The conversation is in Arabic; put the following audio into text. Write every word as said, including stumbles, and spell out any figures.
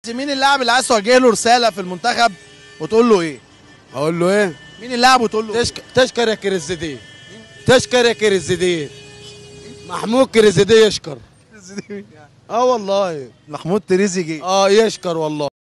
مين اللاعب اللي عايز توجه له رساله في المنتخب وتقول له ايه؟ اقول له ايه؟ مين اللاعب وتقول له تشك... تشكر يا كريزيدي، تشكر يا كريزيدي، محمود كريزيدي يشكر. اه والله محمود تريزيجيه. اه يشكر والله.